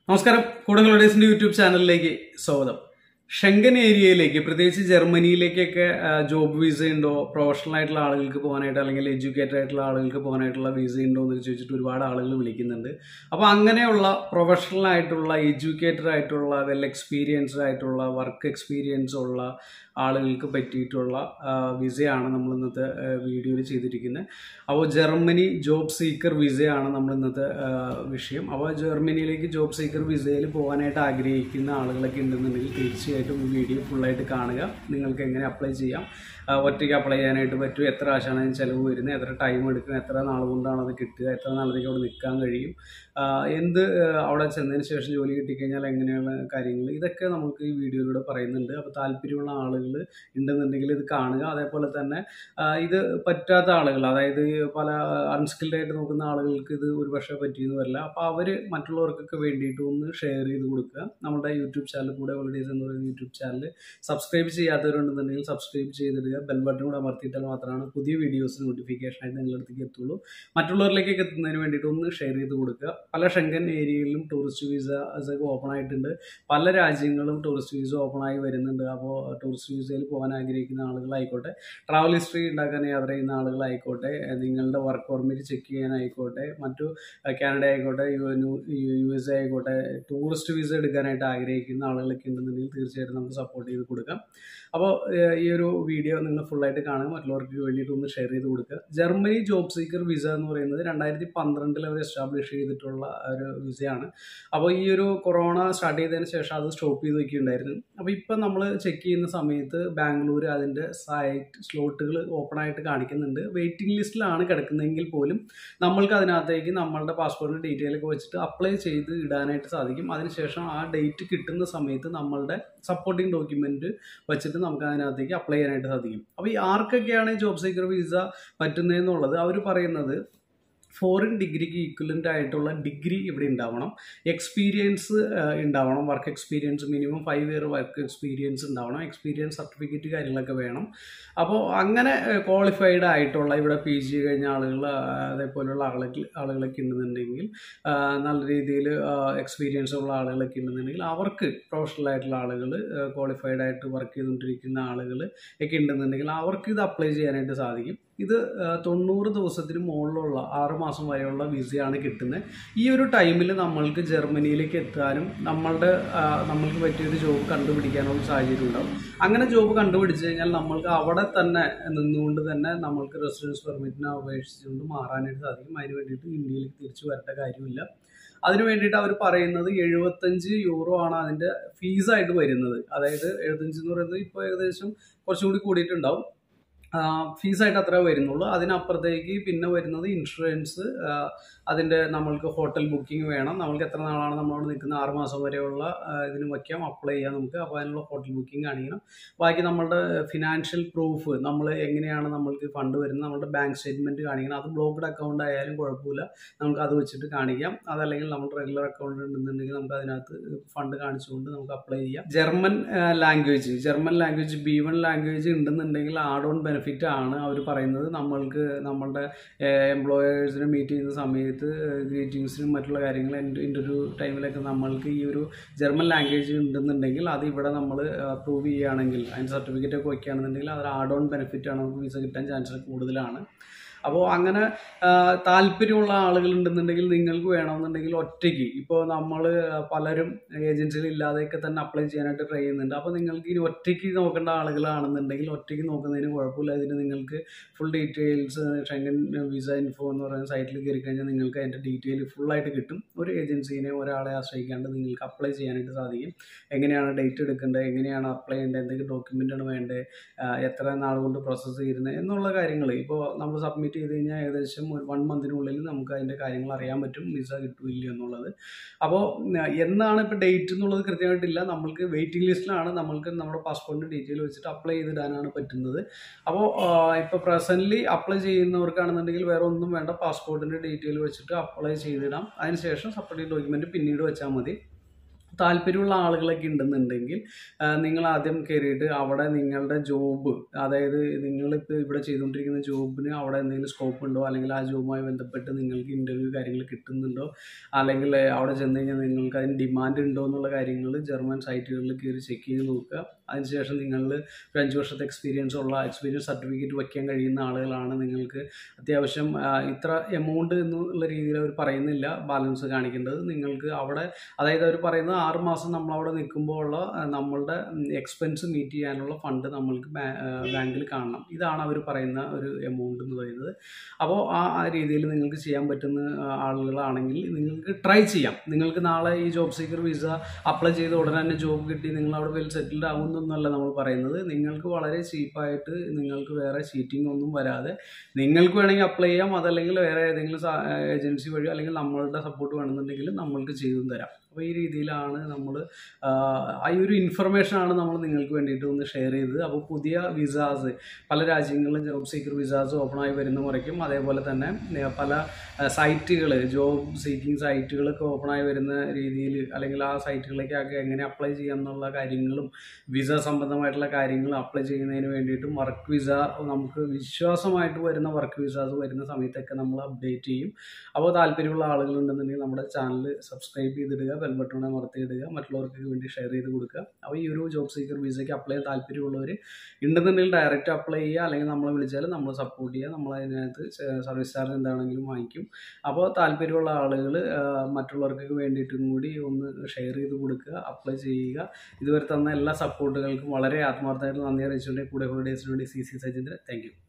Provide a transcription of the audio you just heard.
നമസ്കാരം കൂടുതൽ യൂട്യൂബ് ചാനലിലേക്ക് സ്വാഗതം. ഷെങ്കൻ ഏരിയയിലേക്ക് പ്രത്യേകിച്ച് ജർമ്മനിയിലേക്കൊക്കെ ജോബ് വിസ ഉണ്ടോ, പ്രൊഫഷണൽ ആയിട്ടുള്ള ആളുകൾക്ക് പോകാനായിട്ട് അല്ലെങ്കിൽ എഡ്യൂക്കേറ്റഡ് ആയിട്ടുള്ള ആളുകൾക്ക് പോകാനായിട്ടുള്ള വിസ ഉണ്ടോ എന്ന് ചോദിച്ചിട്ട് ഒരുപാട് ആളുകൾ വിളിക്കുന്നുണ്ട്. അപ്പോൾ അങ്ങനെയുള്ള പ്രൊഫഷണൽ ആയിട്ടുള്ള എഡ്യൂക്കേറ്റഡ് ആയിട്ടുള്ള വെൽ എക്സ്പീരിയൻസ്ഡ് ആയിട്ടുള്ള വർക്ക് എക്സ്പീരിയൻസ് ഉള്ള ആളുകൾക്ക് പറ്റിയിട്ടുള്ള വിസയാണ് നമ്മൾ ഇന്നത്തെ വീഡിയോയിൽ ചെയ്തിരിക്കുന്നത്. അപ്പോൾ ജർമ്മനി ജോബ് സീക്കർ വിസയാണ് നമ്മൾ ഇന്നത്തെ വിഷയം. അപ്പോൾ ജർമ്മനിയിലേക്ക് ജോബ് സീക്കർ വിസയിൽ പോകാനായിട്ട് ആഗ്രഹിക്കുന്ന ആളുകളൊക്കെ ഉണ്ടെന്നുണ്ടെങ്കിൽ തീർച്ചയായിട്ടും ഈ വീഡിയോ ഫുള്ളായിട്ട് കാണുക. നിങ്ങൾക്ക് എങ്ങനെ അപ്ലൈ ചെയ്യാം, ഒറ്റയ്ക്ക് അപ്ലൈ ചെയ്യാനായിട്ട് പറ്റും, എത്ര കാശാണ് അതിന് ചിലവ് വരുന്നത്, എത്ര ടൈം എടുക്കും, എത്ര നാൾ കൊണ്ടാണ് അത് കിട്ടുക, എത്ര നാളത്തേക്ക് അവിടെ നിൽക്കാൻ കഴിയും, അവിടെ ചെന്നതിന് ശേഷം ജോലി കിട്ടിക്കഴിഞ്ഞാൽ എങ്ങനെയുള്ള കാര്യങ്ങൾ, ഇതൊക്കെ നമുക്ക് ഈ വീഡിയോയിലൂടെ പറയുന്നുണ്ട്. അപ്പോൾ താല്പര്യമുള്ള ആളുകൾ ഉണ്ടെന്നുണ്ടെങ്കിൽ ഇത് കാണുക. അതേപോലെ തന്നെ ഇത് പറ്റാത്ത ആളുകൾ, അതായത് പല അൺസ്കിൽഡ് ആയിട്ട് നോക്കുന്ന ആളുകൾക്ക് ഇത് ഒരു പക്ഷേ പറ്റിയെന്ന് വരില്ല. അപ്പോൾ അവർ മറ്റുള്ളവർക്കൊക്കെ വേണ്ടിയിട്ട് ഒന്ന് ഷെയർ ചെയ്ത് കൊടുക്കുക. നമ്മുടെ യൂട്യൂബ് ചാനൽ കൂടെ ഹോളിഡേയ്സ് എന്ന് പറയുന്ന യൂട്യൂബ് ചാനൽ സബ്സ്ക്രൈബ് ചെയ്യാത്തവരുണ്ടെന്നുണ്ടെങ്കിൽ സബ്സ്ക്രൈബ് ചെയ്തിടുക. ബെൽ ബട്ടൺ കൂടെ അമർത്തിയിട്ടാൽ മാത്രമാണ് പുതിയ വീഡിയോസ് നോട്ടിഫിക്കേഷനായിട്ട് നിങ്ങളുടെ അടുത്തേക്ക് എത്തുള്ളൂ. മറ്റുള്ളവരിലേക്കൊക്കെ എത്തുന്നതിന് വേണ്ടിയിട്ട് ഒന്ന് ഷെയർ ചെയ്ത് കൊടുക്കുക. പല ഷെങ്കൻ ഏരിയയിലും ടൂറിസ്റ്റ് വിസ ഓപ്പൺ ആയിട്ടുണ്ട്. പല രാജ്യങ്ങളും ടൂറിസ്റ്റ് വിസ ഓപ്പൺ ആയി വരുന്നുണ്ട്. അപ്പോൾ ടൂറിസ്റ്റ് വിസയിൽ പോകാൻ ആഗ്രഹിക്കുന്ന ആളുകളായിക്കോട്ടെ, ട്രാവൽ ഹിസ്റ്ററി ഉണ്ടാക്കാൻ യാത്ര ചെയ്യുന്ന ആളുകളായിക്കോട്ടെ, നിങ്ങളുടെ വർക്ക് പെർമിറ്റ് ചെക്ക് ചെയ്യാനായിക്കോട്ടെ, മറ്റു കാനഡ ആയിക്കോട്ടെ, USA ആയിക്കോട്ടെ, ടൂറിസ്റ്റ് വിസ എടുക്കാനായിട്ട് ആഗ്രഹിക്കുന്ന ആളുകളൊക്കെ ഉണ്ടെന്നുണ്ടെങ്കിൽ തീർച്ചയായിട്ടും നമുക്ക് സപ്പോർട്ട് ചെയ്ത് കൊടുക്കാം. അപ്പോൾ ഈ ഒരു വീഡിയോ നിങ്ങൾ ഫുള്ളായിട്ട് കാണുക, മറ്റുള്ളവർക്ക് വേണ്ടിയിട്ട് ഒന്ന് ഷെയർ ചെയ്ത് കൊടുക്കുക. ജർമ്മനി ജോബ് സീക്കർ വിസ എന്ന് പറയുന്നത് 2012 അവർ എസ്റ്റാബ്ലിഷ് ചെയ്തിട്ടുള്ള ഒരു വിസയാണ്. അപ്പോൾ ഈ ഒരു കൊറോണ സ്റ്റാർട്ട് ചെയ്തതിന് ശേഷം അത് സ്റ്റോപ്പ് ചെയ്ത് വയ്ക്കുകയുണ്ടായിരുന്നു. അപ്പോൾ ഇപ്പം നമ്മൾ ചെക്ക് ചെയ്യുന്ന സമയത്ത് ബാംഗ്ലൂർ അതിൻ്റെ സൈറ്റ് സ്ലോട്ടുകൾ ഓപ്പൺ ആയിട്ട് കാണിക്കുന്നുണ്ട്. വെയിറ്റിംഗ് ലിസ്റ്റിലാണ് കിടക്കുന്നതെങ്കിൽ പോലും നമ്മൾക്ക് അതിനകത്തേക്ക് നമ്മളുടെ പാസ്പോർട്ടിൻ്റെ ഡീറ്റെയിൽ ഒക്കെ വെച്ചിട്ട് അപ്ലൈ ചെയ്ത് ഇടാനായിട്ട് സാധിക്കും. അതിനുശേഷം ആ ഡേറ്റ് കിട്ടുന്ന സമയത്ത് നമ്മളുടെ സപ്പോർട്ടിംഗ് ഡോക്യുമെൻറ്റ് വെച്ചിട്ട് നമുക്ക് അതിനകത്തേക്ക് അപ്ലൈ ചെയ്യാനായിട്ട് സാധിക്കും. അപ്പോൾ ഈ ആർക്കൊക്കെയാണ് ജോബ് സീക്കർ വിസ പറ്റുന്നതെന്നുള്ളത് അവർ പറയുന്നത്, ഫോറിൻ ഡിഗ്രിക്ക് ഈക്വലൻ്റ് ആയിട്ടുള്ള ഡിഗ്രി ഇവിടെ ഉണ്ടാവണം, എക്സ്പീരിയൻസ് ഉണ്ടാവണം, work experience minimum 5 year work experience ഉണ്ടാവണം, എക്സ്പീരിയൻസ് സർട്ടിഫിക്കറ്റ് കാര്യങ്ങളൊക്കെ വേണം. അപ്പോൾ അങ്ങനെ ക്വാളിഫൈഡ് ആയിട്ടുള്ള ഇവിടെ PG കഴിഞ്ഞ ആളുകൾ അതേപോലെയുള്ള ആളുകളൊക്കെ ഉണ്ടെന്നുണ്ടെങ്കിൽ, നല്ല രീതിയിൽ എക്സ്പീരിയൻസ് ഉള്ള ആളുകളൊക്കെ ഉണ്ടെന്നുണ്ടെങ്കിൽ, അവർക്ക് പ്രൊഫഷണൽ ആയിട്ടുള്ള ആളുകൾ, ക്വാളിഫൈഡ് ആയിട്ട് വർക്ക് ചെയ്തുകൊണ്ടിരിക്കുന്ന ആളുകൾ ഒക്കെ ഉണ്ടെന്നുണ്ടെങ്കിൽ അവർക്ക് ഇത് അപ്ലൈ ചെയ്യാനായിട്ട് സാധിക്കും. ഇത് 90 ദിവസത്തിന് മുകളിലുള്ള 6 മാസം വരെയുള്ള വിസയാണ് കിട്ടുന്നത്. ഈ ഒരു ടൈമിൽ നമ്മൾക്ക് ജർമ്മനിയിലേക്ക് എത്താനും നമ്മൾക്ക് പറ്റിയൊരു ജോബ് കണ്ടുപിടിക്കാനുള്ള സാഹചര്യം ഉണ്ടാവും. അങ്ങനെ ജോബ് കണ്ടുപിടിച്ച് കഴിഞ്ഞാൽ നമ്മൾക്ക് അവിടെ തന്നെ നിന്നുകൊണ്ട് തന്നെ നമ്മൾക്ക് റെസിഡൻസ് പെർമിറ്റിനെ അപേക്ഷിച്ചുകൊണ്ട് മാറാനായിട്ട് സാധിക്കും. അതിന് വേണ്ടിയിട്ട് ഇന്ത്യയിലേക്ക് തിരിച്ചു വരേണ്ട കാര്യമില്ല. അതിന് വേണ്ടിയിട്ട് അവർ പറയുന്നത് 75 യൂറോ ആണ് അതിൻ്റെ ഫീസായിട്ട് വരുന്നത്. അതായത് 75 എന്ന് പറയുന്നത് ഇപ്പോൾ ഏകദേശം കുറച്ചും കൂടി കൂടിയിട്ടുണ്ടാവും. ഫീസായിട്ട് അത്ര വരുന്നുള്ളൂ. അതിനപ്പുറത്തേക്ക് പിന്നെ വരുന്നത് ഇൻഷുറൻസ്, അതിൻ്റെ നമ്മൾക്ക് ഹോട്ടൽ ബുക്കിംഗ് വേണം. നമ്മൾക്ക് എത്ര നാളാണ് നമ്മളവിടെ നിൽക്കുന്ന 6 മാസം വരെയുള്ള ഇതിന് വയ്ക്കാം, അപ്ലൈ ചെയ്യാം നമുക്ക്. അപ്പോൾ അതിനുള്ള ഹോട്ടൽ ബുക്കിംഗ് കാണിക്കണം. ബാക്കി നമ്മളുടെ ഫിനാൻഷ്യൽ പ്രൂഫ്, നമ്മൾ എങ്ങനെയാണ് നമ്മൾക്ക് ഫണ്ട് വരുന്നത്, നമ്മുടെ ബാങ്ക് സ്റ്റേറ്റ്മെൻറ്റ് കാണിക്കണം. അത് ബ്ലോക്ക്ഡ് അക്കൗണ്ട് ആയാലും കുഴപ്പമില്ല, നമുക്ക് അത് വെച്ചിട്ട് കാണിക്കാം. അതല്ലെങ്കിൽ നമ്മൾ റെഗുലർ അക്കൗണ്ട് ഉണ്ടെന്നുണ്ടെങ്കിൽ നമുക്ക് അതിനകത്ത് ഫണ്ട് കാണിച്ചുകൊണ്ട് നമുക്ക് അപ്ലൈ ചെയ്യാം. ജർമ്മൻ ലാംഗ്വേജ് B1 ലാംഗ്വേജ് ഉണ്ടെന്നുണ്ടെങ്കിൽ ആഡ് ഓൺ ബെനിഫിറ്റ് ആണ് അവർ പറയുന്നത്. നമ്മളുടെ എംപ്ലോയേഴ്സിനെ മീറ്റ് ചെയ്യുന്ന സമയത്ത് ഗ്രീറ്റിങ്സിനും മറ്റുള്ള കാര്യങ്ങൾ ഇൻ്റർവ്യൂ ടൈമിലൊക്കെ നമ്മൾക്ക് ഈ ഒരു ജർമ്മൻ ലാംഗ്വേജ് ഉണ്ടെന്നുണ്ടെങ്കിൽ അത് ഇവിടെ നമ്മൾ പ്രൂവ് ചെയ്യുകയാണെങ്കിൽ, അതിൻ്റെ സർട്ടിഫിക്കറ്റ് ഒക്കെ വയ്ക്കുകയാണെന്നുണ്ടെങ്കിൽ അത് ആഡ് ഓൺ ബെനിഫിറ്റ് ആണ്, നമുക്ക് വിസ കിട്ടാൻ ചാൻസ് കൂടുതലാണ്. അപ്പോൾ അങ്ങനെ താല്പര്യമുള്ള ആളുകളുണ്ടെന്നുണ്ടെങ്കിൽ നിങ്ങൾക്ക് വേണമെന്നുണ്ടെങ്കിൽ ഒറ്റയ്ക്ക്, ഇപ്പോൾ നമ്മൾ പലരും ഏജൻസികൾ ഇല്ലാതെയൊക്കെ തന്നെ അപ്ലൈ ചെയ്യാനായിട്ട് ട്രൈ ചെയ്യുന്നുണ്ട്. അപ്പോൾ നിങ്ങൾക്ക് ഇനി ഒറ്റയ്ക്ക് നോക്കേണ്ട ആളുകളാണെന്നുണ്ടെങ്കിൽ ഒറ്റയ്ക്ക് നോക്കുന്നതിന് കുഴപ്പമില്ല. ഇതിന് നിങ്ങൾക്ക് full details Schengen visa info എന്ന് പറയുന്ന സൈറ്റിൽ കയറി കഴിഞ്ഞാൽ നിങ്ങൾക്ക് അതിൻ്റെ ഡീറ്റെയിൽ ഫുള്ളായിട്ട് കിട്ടും. ഒരു ഏജൻസീനെ ഒരാളെ ആശ്രയിക്കാണ്ട് നിങ്ങൾക്ക് അപ്ലൈ ചെയ്യാനായിട്ട് സാധിക്കും. എങ്ങനെയാണ് ഡേറ്റ് എടുക്കേണ്ടത്, എങ്ങനെയാണ് അപ്ലൈ ചെയ്യേണ്ടത്, എന്തൊക്കെ ഡോക്യുമെൻ്റാണ് വേണ്ടത്, എത്ര നാൾ കൊണ്ട് പ്രോസസ്സ് ചെയ്യുന്നത് എന്നുള്ള കാര്യങ്ങൾ ഇപ്പോൾ നമ്മൾ സബ്മിറ്റ് ചെയ്ത് കഴിഞ്ഞാൽ ഏകദേശം ഒരു 1 monthനുള്ളിൽ നമുക്ക് അതിൻ്റെ കാര്യങ്ങൾ അറിയാൻ പറ്റും, വിസ കിട്ടില്ല എന്നുള്ളത്. അപ്പോൾ എന്നാണ് ഇപ്പോൾ ഡേറ്റ് എന്നുള്ളത് കൃത്യമായിട്ടില്ല. നമ്മൾക്ക് വെയിറ്റിംഗ് ലിസ്റ്റിലാണ്, നമ്മൾക്ക് നമ്മുടെ പാസ്പോർട്ടിൻ്റെ ഡീറ്റെയിൽ വെച്ചിട്ട് അപ്ലൈ ചെയ്തിടാനാണ് പറ്റുന്നത്. അപ്പോൾ ഇപ്പോൾ പ്രസൻ്റ്ലി അപ്ലൈ ചെയ്യുന്നവർക്കാണെന്നുണ്ടെങ്കിൽ വേറെ ഒന്നും വേണ്ട, പാസ്പോർട്ടിൻ്റെ ഡീറ്റെയിൽ വെച്ചിട്ട് അപ്ലൈ ചെയ്തിടാം. അതിനുശേഷം സപ്പോർട്ടിംഗ് ഡോക്യുമെൻറ്റ് പിന്നീട് വെച്ചാൽ മതി. താല്പര്യമുള്ള ആളുകളൊക്കെ ഉണ്ടെന്നുണ്ടെങ്കിൽ നിങ്ങൾ ആദ്യം കയറിയിട്ട് അവിടെ നിങ്ങളുടെ ജോബ്, അതായത് നിങ്ങളിപ്പോൾ ഇവിടെ ചെയ്തുകൊണ്ടിരിക്കുന്ന ജോബിന് അവിടെ എന്തെങ്കിലും സ്കോപ്പ് ഉണ്ടോ, അല്ലെങ്കിൽ ആ ജോബുമായി ബന്ധപ്പെട്ട് നിങ്ങൾക്ക് ഇൻ്റർവ്യൂ കാര്യങ്ങൾ കിട്ടുന്നുണ്ടോ, അല്ലെങ്കിൽ അവിടെ ചെന്ന് കഴിഞ്ഞാൽ നിങ്ങൾക്ക് അതിന് ഡിമാൻഡ് ഉണ്ടോ എന്നുള്ള കാര്യങ്ങൾ ജർമ്മൻ സൈറ്റുകളിൽ കയറി ചെക്ക് ചെയ്ത് നോക്കുക. അതിനുശേഷം നിങ്ങൾ ഒരു 5 വർഷത്തെ എക്സ്പീരിയൻസ് സർട്ടിഫിക്കറ്റ് വയ്ക്കാൻ കഴിയുന്ന ആളുകളാണ്, നിങ്ങൾക്ക് അത്യാവശ്യം ഇത്ര എമൗണ്ട് എന്നുള്ള രീതിയിൽ അവർ പറയുന്നില്ല ബാലൻസ് കാണിക്കേണ്ടത്. നിങ്ങൾക്ക് അവിടെ, അതായത് അവർ പറയുന്നത് 6 മാസം നമ്മളവിടെ നിൽക്കുമ്പോൾ ഉള്ള നമ്മളുടെ എക്സ്പെൻസ് മീറ്റ് ചെയ്യാനുള്ള ഫണ്ട് നമ്മൾക്ക് ബാങ്കിൽ കാണണം. ഇതാണ് അവർ പറയുന്ന ഒരു എമൗണ്ട് എന്ന് പറയുന്നത്. അപ്പോൾ ആ രീതിയിൽ നിങ്ങൾക്ക് ചെയ്യാൻ പറ്റുന്ന ആളുകളാണെങ്കിൽ നിങ്ങൾക്ക് ട്രൈ ചെയ്യാം. നിങ്ങൾക്ക് നാളെ ഈ ജോബ് സീക്കർ വിസ അപ്ലൈ ചെയ്ത് ഉടനെ തന്നെ ജോബ് കിട്ടി നിങ്ങൾ അവിടെ വെൽ സെറ്റിൽഡ് ആവുന്നൊന്നല്ല നമ്മൾ പറയുന്നത്. നിങ്ങൾക്ക് വളരെ ചീപ്പായിട്ട് നിങ്ങൾക്ക് വേറെ ചീറ്റിംഗ് ഒന്നും വരാതെ നിങ്ങൾക്ക് വേണമെങ്കിൽ അപ്ലൈ ചെയ്യാം. അതല്ലെങ്കിൽ വേറെ ഏതെങ്കിലും ഏജൻസി വഴിയോ അല്ലെങ്കിൽ നമ്മളുടെ സപ്പോർട്ട് വേണമെന്നുണ്ടെങ്കിൽ നമ്മൾക്ക് ചെയ്തു തരാം. അപ്പോൾ ഈ രീതിയിലാണ് നമ്മൾ ഈ ഒരു ഇൻഫർമേഷനാണ് നമ്മൾ നിങ്ങൾക്ക് വേണ്ടിയിട്ട് ഒന്ന് ഷെയർ ചെയ്തത്. അപ്പോൾ പുതിയ വിസാസ് പല രാജ്യങ്ങളിലും ജോബ് സീക്കർ വിസാസ് ഓപ്പണായി വരുന്ന മുറയ്ക്കും, അതേപോലെ തന്നെ പല സൈറ്റുകൾ, ജോബ് സീക്കിംഗ് സൈറ്റുകളൊക്കെ ഓപ്പണായി വരുന്ന രീതിയിൽ, അല്ലെങ്കിൽ ആ സൈറ്റുകളിലേക്കൊക്കെ എങ്ങനെ അപ്ലൈ ചെയ്യാം എന്നുള്ള കാര്യങ്ങളും വിസ സംബന്ധമായിട്ടുള്ള കാര്യങ്ങൾ അപ്ലൈ ചെയ്യുന്നതിന് വേണ്ടിയിട്ടും വർക്ക് വിസ, നമുക്ക് വിശ്വാസമായിട്ട് വരുന്ന വർക്ക് വിസാസ് വരുന്ന സമയത്തൊക്കെ നമ്മൾ അപ്ഡേറ്റ് ചെയ്യും. അപ്പോൾ താല്പര്യമുള്ള ആളുകളുണ്ടെന്നുണ്ടെങ്കിൽ നമ്മുടെ ചാനൽ സബ്സ്ക്രൈബ് ചെയ്തിടുക, ബെൽ ബട്ടൺ അമർത്തിയിടുക, മറ്റുള്ളവർക്ക് വേണ്ടി ഷെയർ ചെയ്ത് കൊടുക്കുക. അപ്പോൾ ഈ ഒരു ജോബ് സീക്കർ വിസയ്ക്ക് അപ്ലൈ ചെയ്യാൻ താല്പര്യമുള്ളവർ ഉണ്ടെന്നുണ്ടെങ്കിൽ ഡയറക്റ്റ് അപ്ലൈ ചെയ്യുക, അല്ലെങ്കിൽ നമ്മളെ വിളിച്ചാൽ നമ്മൾ സപ്പോർട്ട് ചെയ്യുക. നമ്മൾ അതിനകത്ത് സർവീസ് ചാർജ് എന്താണെങ്കിലും വാങ്ങിക്കും. അപ്പോൾ താല്പര്യമുള്ള ആളുകൾ മറ്റുള്ളവർക്ക് വേണ്ടിയിട്ടും കൂടി ഒന്ന് ഷെയർ ചെയ്ത് കൊടുക്കുക, അപ്ലൈ ചെയ്യുക. ഇതുവരെ തന്ന എല്ലാ സപ്പോർട്ടുകൾക്കും വളരെ ആത്മാർത്ഥമായിട്ട് നന്ദി അറിയിച്ചുകൊണ്ട് കൂടെ ഹോളിഡേയ്സിന് വേണ്ടി CC സജിന്ദ്രൻ. Thank you.